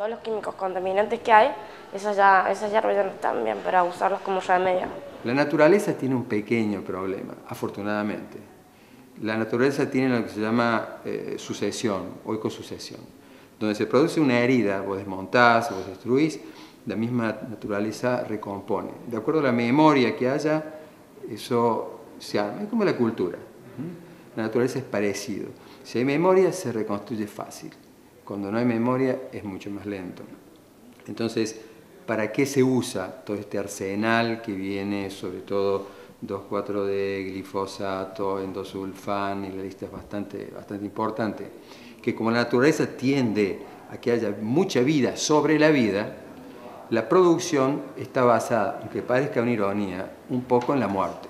todos los químicos contaminantes que hay, esas, ya, esas hierbas ya no están bien para usarlas como remedio. La naturaleza tiene un pequeño problema, afortunadamente. La naturaleza tiene lo que se llama eh, sucesión o ecasucesión, donde se produce una herida, vos desmontás, vos destruís, la misma naturaleza recompone. De acuerdo a la memoria que haya, eso se arma. Es como la cultura. La naturaleza es parecido. Si hay memoria, se reconstruye fácil. Cuando no hay memoria, es mucho más lento. Entonces, ¿para qué se usa todo este arsenal que viene, sobre todo dos cuatro D, glifosato, endosulfán, y la lista es bastante, bastante importante? Que como la naturaleza tiende a que haya mucha vida sobre la vida, la producción está basada, aunque parezca una ironía, un poco en la muerte.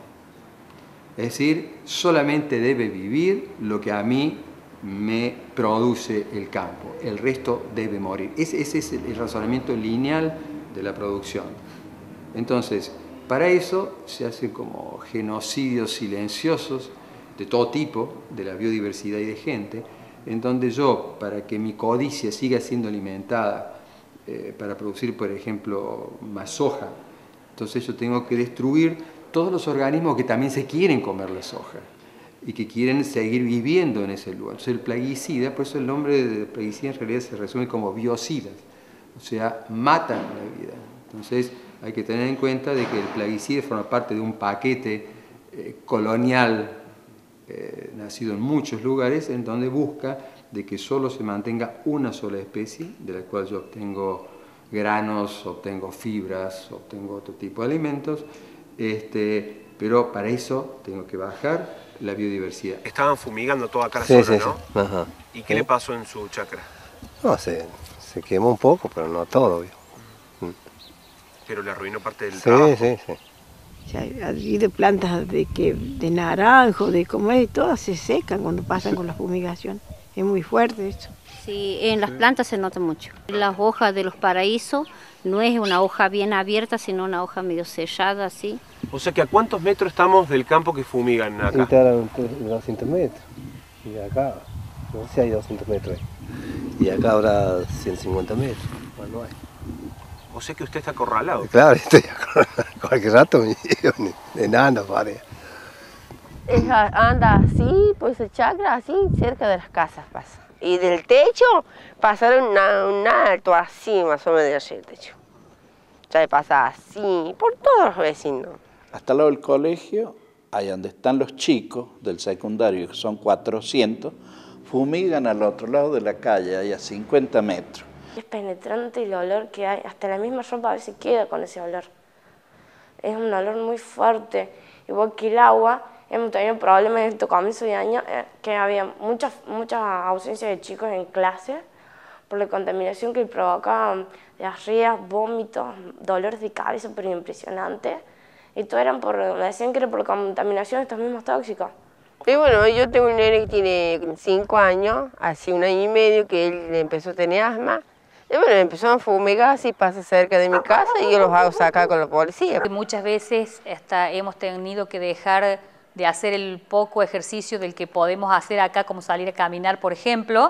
Es decir, solamente debe vivir lo que a mí me produce el campo, el resto debe morir. Ese, ese es el razonamiento lineal de la producción. Entonces, para eso se hacen como genocidios silenciosos de todo tipo, de la biodiversidad y de gente, en donde yo, para que mi codicia siga siendo alimentada, eh, para producir, por ejemplo, más soja, entonces yo tengo que destruir todos los organismos que también se quieren comer la soja y que quieren seguir viviendo en ese lugar. Entonces el plaguicida, por eso el nombre de plaguicida en realidad se resume como biocidas, o sea, matan la vida. Entonces hay que tener en cuenta de que el plaguicida forma parte de un paquete eh, colonial eh, nacido en muchos lugares, en donde busca de que solo se mantenga una sola especie, de la cual yo obtengo granos, obtengo fibras, obtengo otro tipo de alimentos, este, pero para eso tengo que bajar la biodiversidad. Estaban fumigando toda acá la Sí, zona, sí, ¿no? sí. Ajá. ¿Y qué Sí. le pasó en su chacra? No, se, se quemó un poco, pero no todo, obvio. Pero le arruinó parte del Sí, trabajo. sí, sí. Ya ha habido plantas de, que, de naranjo, de como es, todas se secan cuando pasan con la fumigación. Es muy fuerte eso. Sí, en las plantas se nota mucho. Las hojas de los paraísos no es una hoja bien abierta, sino una hoja medio sellada así. O sea que ¿a cuántos metros estamos del campo que fumigan Y acá? estarán doscientos metros. Y acá, no sé si hay doscientos metros ahí. Y acá habrá ciento cincuenta metros. Bueno, no hay. O sea que usted está acorralado. Claro, estoy acá. Cualquier rato me llevo enano, pare. Ella anda así, pues el chakra así, cerca de las casas pasa. Y del techo pasaron un alto así, más o menos allí el techo. Ya le pasa así, por todos los vecinos. Hasta al lado del colegio, ahí donde están los chicos del secundario, que son cuatrocientos, fumigan al otro lado de la calle, ahí a cincuenta metros. Es penetrante el olor que hay, hasta la misma ropa a veces queda con ese olor. Es un olor muy fuerte, igual que el agua. Hemos tenido problemas en este comienzo de año, eh, que había mucha, mucha ausencia de chicos en clase por la contaminación que provocaba diarreas, vómitos, dolores de cabeza, pero impresionante. Y todo eran por, me decían que era por la contaminación de estos mismos tóxicos. Y bueno, yo tengo un nene que tiene cinco años, hace un año y medio que él empezó a tener asma. Y bueno, empezó a fumigar, así pasa cerca de mi casa y yo los hago sacar con la policía. Muchas veces hasta hemos tenido que dejar de hacer el poco ejercicio del que podemos hacer acá, como salir a caminar, por ejemplo,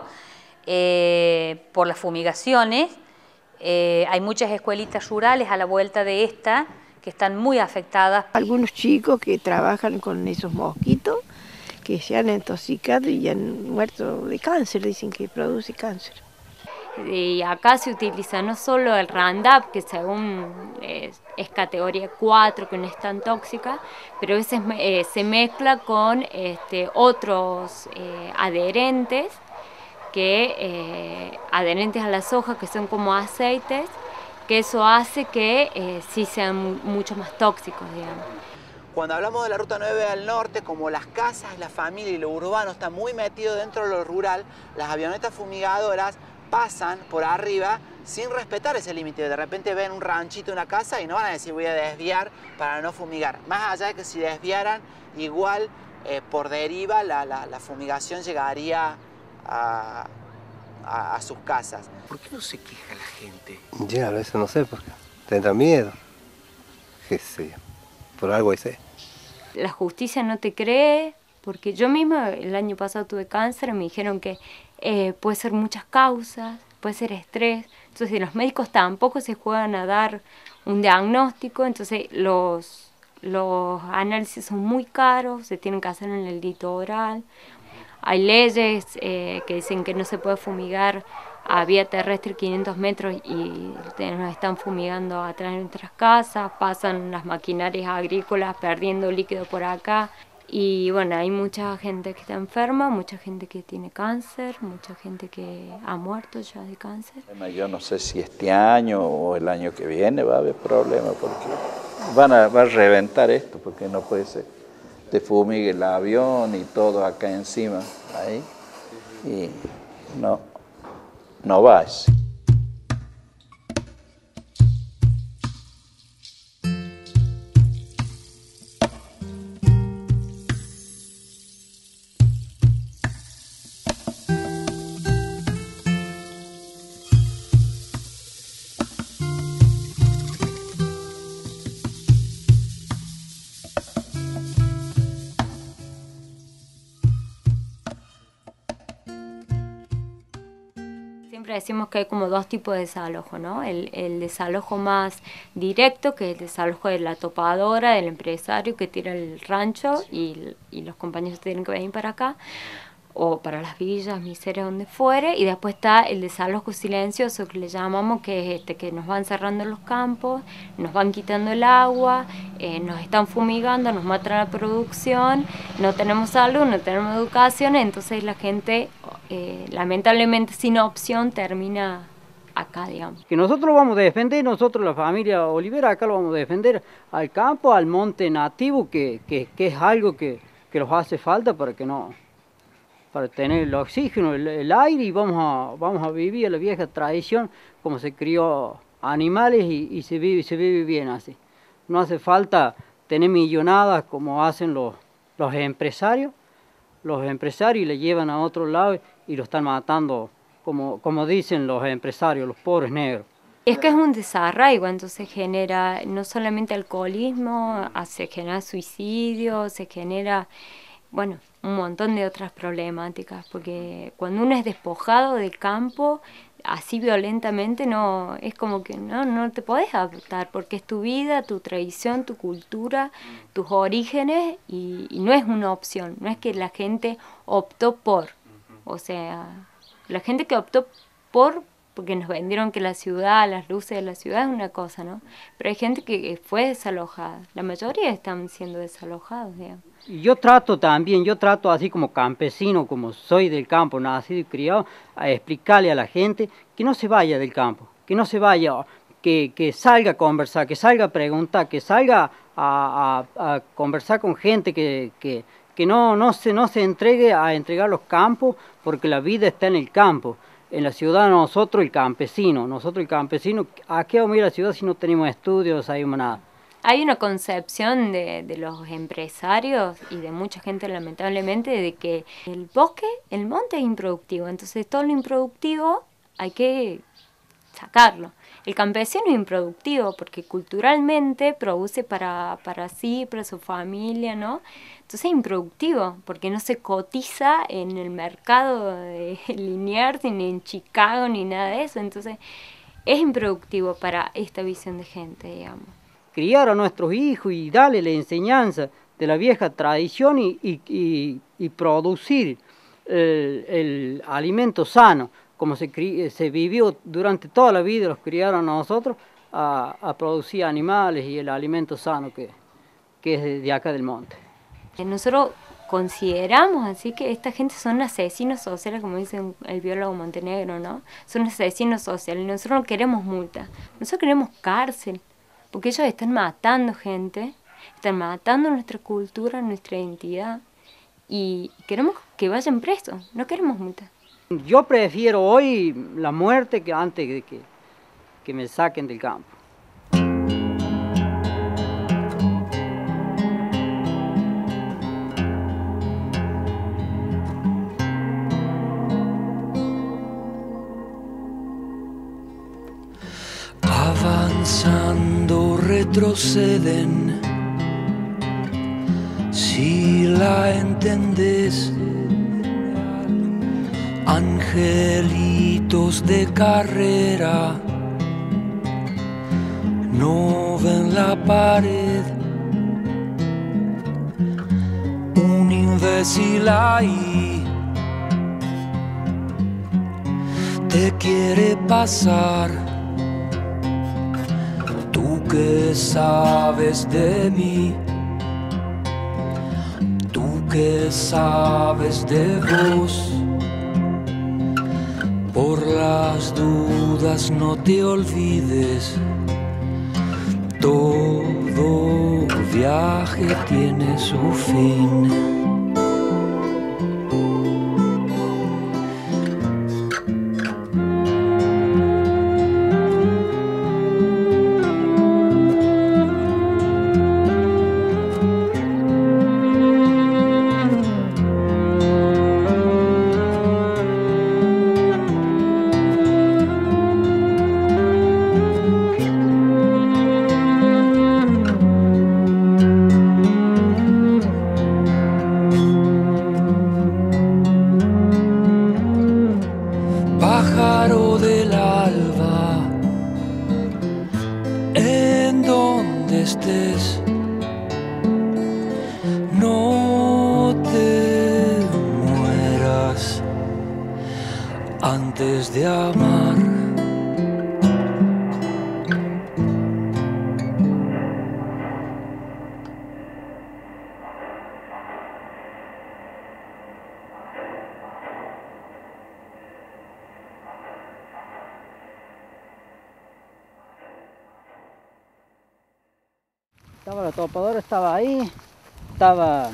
eh, por las fumigaciones. Eh, hay muchas escuelitas rurales a la vuelta de esta que están muy afectadas. Algunos chicos que trabajan con esos mosquitos que se han intoxicado y han muerto de cáncer, dicen que produce cáncer. Y acá se utiliza no solo el Roundup, que según es, es categoría cuatro, que no es tan tóxica, pero a veces eh, se mezcla con este, otros eh, adherentes, que, eh, adherentes a la soja, que son como aceites, que eso hace que eh, sí sean mucho más tóxicos, digamos. Cuando hablamos de la Ruta nueve al norte, como las casas, la familia y lo urbano está muy metido dentro de lo rural, las avionetas fumigadoras pasan por arriba sin respetar ese límite. De repente ven un ranchito, una casa y no van a decir voy a desviar para no fumigar. Más allá de que si desviaran, igual eh, por deriva la, la, la fumigación llegaría a, a, a sus casas. ¿Por qué no se queja la gente? Ya, a veces no sé por qué. Tendrán miedo. Qué sé yo. Por algo hice. La justicia no te cree, porque yo misma el año pasado tuve cáncer y me dijeron que eh, puede ser muchas causas, puede ser estrés. Entonces los médicos tampoco se juegan a dar un diagnóstico, entonces los, los análisis son muy caros, se tienen que hacer en el dito oral. Hay leyes eh, que dicen que no se puede fumigar a vía terrestre quinientos metros y nos están fumigando atrás de nuestras casas, pasan las maquinarias agrícolas perdiendo líquido por acá. Y bueno, hay mucha gente que está enferma, mucha gente que tiene cáncer, mucha gente que ha muerto ya de cáncer. Bueno, yo no sé si este año o el año que viene va a haber problemas porque van a, va a reventar esto, porque no puede ser. Te fumigue el avión y todo acá encima, ahí, y no, no va así. Siempre decimos que hay como dos tipos de desalojo, ¿no? El, el desalojo más directo, que es el desalojo de la topadora, del empresario que tira el rancho y, y los compañeros tienen que venir para acá, o para las villas, miserias, donde fuere. Y después está el desalojo silencioso, que le llamamos, que es este, que nos van cerrando los campos, nos van quitando el agua, eh, nos están fumigando, nos matan la producción, no tenemos salud, no tenemos educación, entonces la gente, eh, lamentablemente sin opción, termina acá, digamos. Que nosotros vamos a defender, nosotros la familia Olivera, acá lo vamos a defender al campo, al monte nativo, que, que, que es algo que, que nos hace falta para que no... para tener el oxígeno, el, el aire, y vamos a, vamos a vivir la vieja tradición, como se crió animales y, y se, vive, se vive bien así. No hace falta tener millonadas como hacen los, los empresarios. Los empresarios le llevan a otro lado y lo están matando, como, como dicen los empresarios, los pobres negros. Es que es un desarraigo, entonces genera no solamente alcoholismo, se genera suicidio, se genera... bueno, un montón de otras problemáticas, porque cuando uno es despojado del campo, así violentamente, no es como que no, no te podés adaptar, porque es tu vida, tu tradición, tu cultura, tus orígenes, y, y no es una opción, no es que la gente optó por, o sea, la gente que optó por, porque nos vendieron que la ciudad, las luces de la ciudad es una cosa, ¿no? Pero hay gente que fue desalojada, la mayoría están siendo desalojados, digamos. Y yo trato también, yo trato así como campesino, como soy del campo, nacido y criado, a explicarle a la gente que no se vaya del campo, que no se vaya, que, que salga a conversar, que salga a preguntar, que salga a, a, a conversar con gente, que, que, que no, no, se, no se entregue a entregar los campos, porque la vida está en el campo. En la ciudad nosotros el campesino, nosotros el campesino, ¿a qué vamos a ir a la ciudad si no tenemos estudios, no sabemos nada? Hay una concepción de, de los empresarios y de mucha gente, lamentablemente, de que el bosque, el monte es improductivo, entonces todo lo improductivo hay que sacarlo. El campesino es improductivo porque culturalmente produce para, para sí, para su familia, ¿no? Entonces es improductivo porque no se cotiza en el mercado de Liniers, ni en Chicago, ni nada de eso, entonces es improductivo para esta visión de gente, digamos. Criar a nuestros hijos y darle la enseñanza de la vieja tradición y, y, y, y producir el, el alimento sano, como se, cri, se vivió durante toda la vida, los criaron a nosotros a, a producir animales y el alimento sano que, que es de, de acá del monte. Nosotros consideramos así que esta gente son asesinos sociales, como dice el biólogo Montenegro, ¿no? Son asesinos sociales, nosotros no queremos multa, nosotros queremos cárcel. Porque ellos están matando gente, están matando nuestra cultura, nuestra identidad, y queremos que vayan presos, no queremos multa. Yo prefiero hoy la muerte que antes de que, que me saquen del campo. Avanzando retroceden, si la entendés, Angelitos de carrera no ven la pared. Un imbécil ahí te quiere pasar. Tú que sabes de mí, tú que sabes de vos. Por las dudas no te olvides, todo viaje tiene su fin. Pájaro del alba, en donde estés, no te mueras antes de amar. Estaba la topadora, estaba ahí, estaba...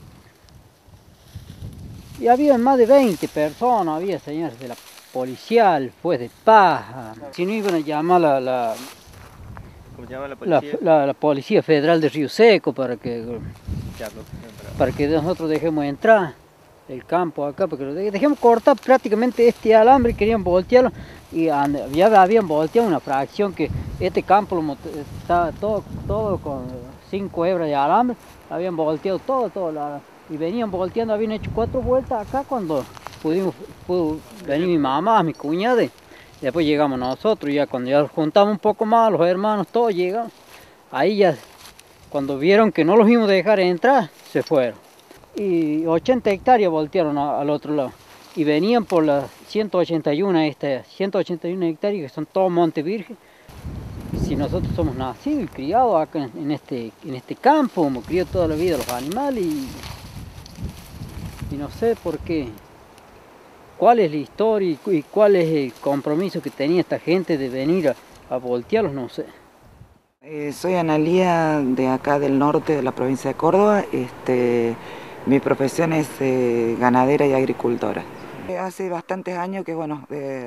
Y había más de veinte personas, había señores de la policial, pues de paja. Si no iban a llamar la, la, ¿Cómo se llama la la, policía? la, la Policía Federal de Río Seco para que, para que nosotros dejemos entrar el campo acá, porque lo de- dejemos cortar prácticamente este alambre y querían voltearlo. Y and- ya habían volteado una fracción que este campo lo mot- estaba todo, todo con cinco hebras de alambre, habían volteado todo, todo, la- y venían volteando, habían hecho cuatro vueltas acá cuando pudimos, pudo venir mi mamá, mi cuñada, y después llegamos nosotros, y ya cuando ya los juntamos un poco más, los hermanos, todos llegaron, ahí ya, cuando vieron que no los íbamos a dejar entrar, se fueron. Y ochenta hectáreas voltearon a- al otro lado. Y venían por las ciento ochenta y uno, este, ciento ochenta y uno hectáreas que son todo monte virgen. Si nosotros somos nacidos y criados acá en, en este, en este campo, hemos criado toda la vida los animales y, y no sé por qué, cuál es la historia y, cu- y cuál es el compromiso que tenía esta gente de venir a, a voltearlos, no sé. Eh, soy Analía de acá del norte de la provincia de Córdoba. Este, mi profesión es eh, ganadera y agricultora. Eh, hace bastantes años que, bueno, eh,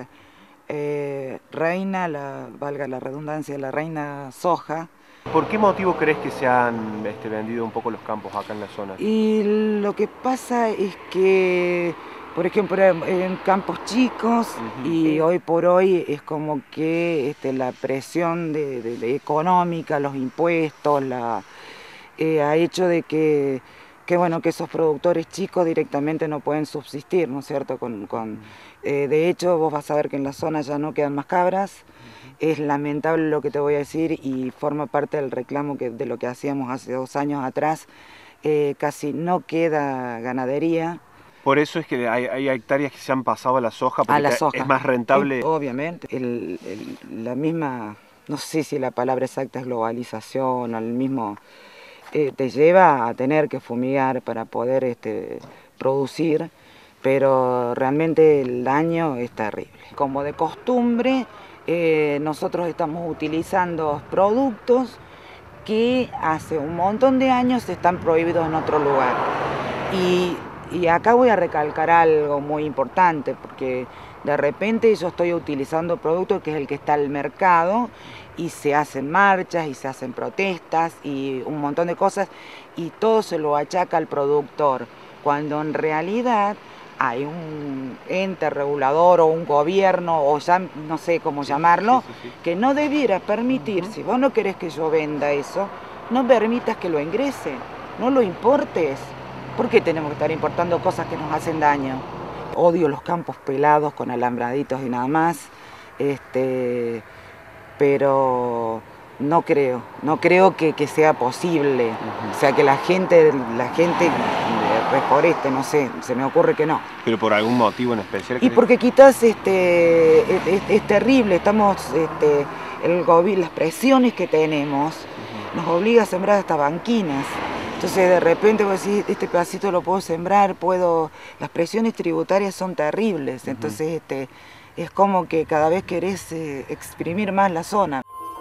eh, reina, la, valga la redundancia, la reina soja. ¿Por qué motivo crees que se han este, vendido un poco los campos acá en la zona? Y lo que pasa es que, por ejemplo, en campos chicos, y hoy por hoy es como que este, la presión de, de- de económica, los impuestos, la, eh, ha hecho de que, que, bueno, que esos productores chicos directamente no pueden subsistir, ¿no es cierto? Con, con, eh, de hecho, vos vas a ver que en la zona ya no quedan más cabras. Es lamentable lo que te voy a decir y forma parte del reclamo que, de lo que hacíamos hace dos años atrás. Eh, casi no queda ganadería. Por eso es que hay, hay hectáreas que se han pasado a la soja, porque A la te- soja. es más rentable. Eh, obviamente, el- el- la misma, no sé si la palabra exacta es globalización, o el mismo, eh, te lleva a tener que fumigar para poder este, producir, pero realmente el daño es terrible. Como de costumbre, eh, nosotros estamos utilizando productos que hace un montón de años están prohibidos en otro lugar. Y, y acá voy a recalcar algo muy importante, porque de repente yo estoy utilizando producto que es el que está al mercado y se hacen marchas y se hacen protestas y un montón de cosas y todo se lo achaca al productor, cuando en realidad hay un ente regulador o un gobierno o ya no sé cómo llamarlo, que no debiera permitir, si vos no querés que yo venda eso, no permitas que lo ingrese, no lo importes. ¿Por qué tenemos que estar importando cosas que nos hacen daño? Odio los campos pelados con alambraditos y nada más, este, pero no creo, no creo que, que sea posible. Uh-huh. O sea, que la gente, la gente reforeste, no sé, se me ocurre que no. ¿Pero por algún motivo en especial? Y porque quizás este, es, es, es terrible, estamos, este, el gobierno, las presiones que tenemos uh-huh. nos obliga a sembrar hasta banquinas. Entonces de repente vos decís, este pedacito lo puedo sembrar, puedo... Las presiones tributarias son terribles, entonces uh-huh. este, es como que cada vez querés eh, exprimir más la zona.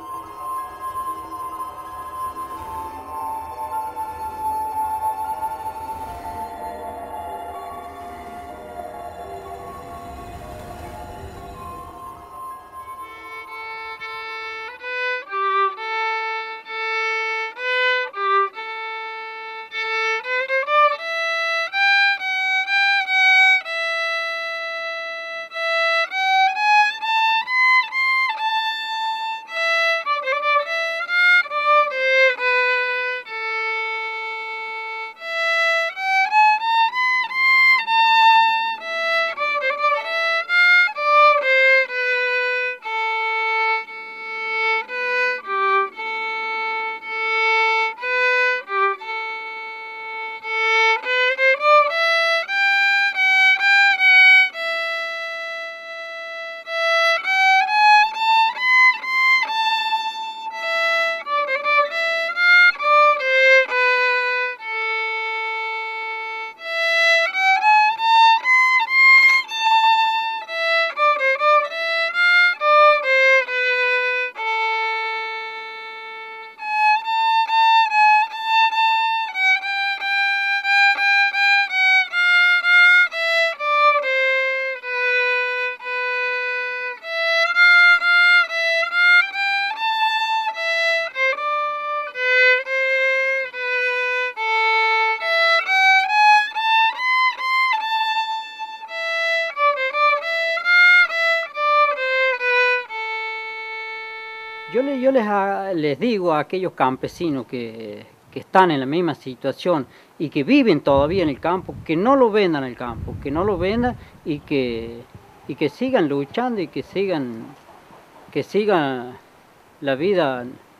Yo, le, yo les, a, les digo a aquellos campesinos que, que están en la misma situación y que viven todavía en el campo, que no lo vendan el campo, que no lo vendan y que, y que sigan luchando y que sigan, que sigan la vida,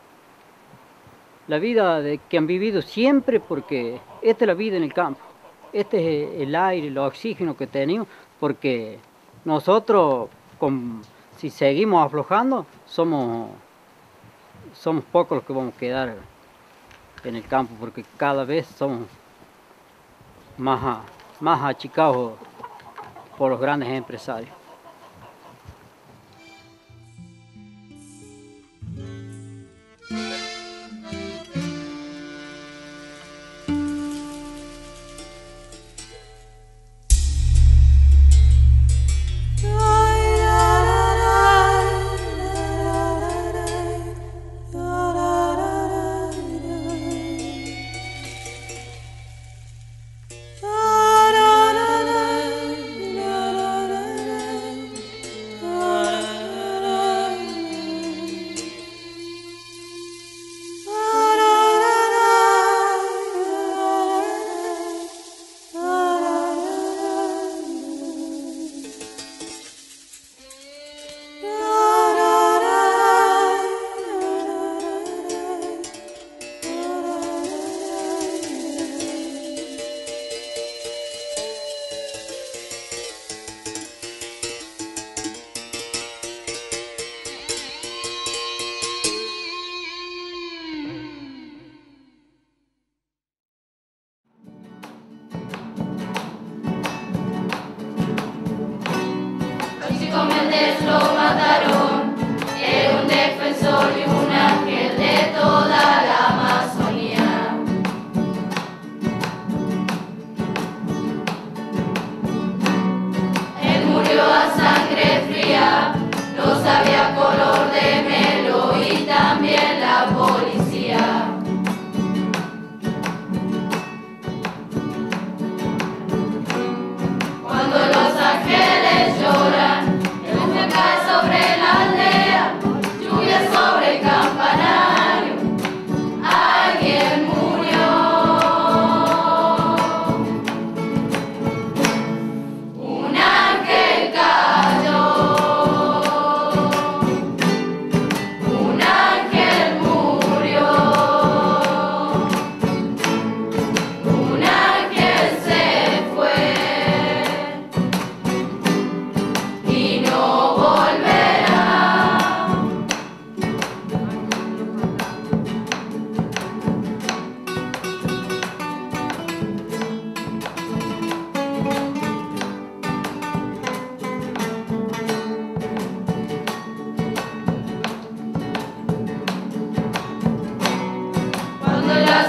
la vida de, que han vivido siempre, porque esta es la vida en el campo, este es el aire, el oxígeno que tenemos, porque nosotros, con, si seguimos aflojando, somos... somos pocos los que vamos a quedar en el campo, porque cada vez somos más, más achicados por los grandes empresarios.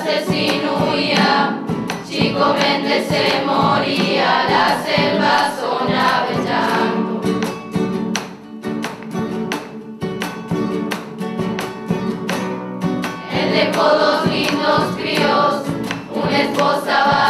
asesino huía, Chico Méndez se moría, la selva sonaba el llanto. Él dejó dos lindos críos, una esposa